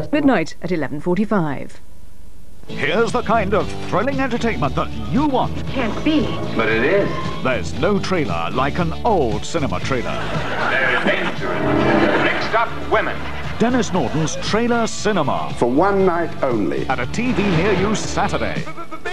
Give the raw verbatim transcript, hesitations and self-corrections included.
Midnight at eleven forty-five. Here's the kind of thrilling entertainment that you want. Can't be. But it is. There's no trailer like an old cinema trailer. They're dangerous. Mixed up women. Dennis Norden's Trailer Cinema. For one night only. At a T V near you Saturday.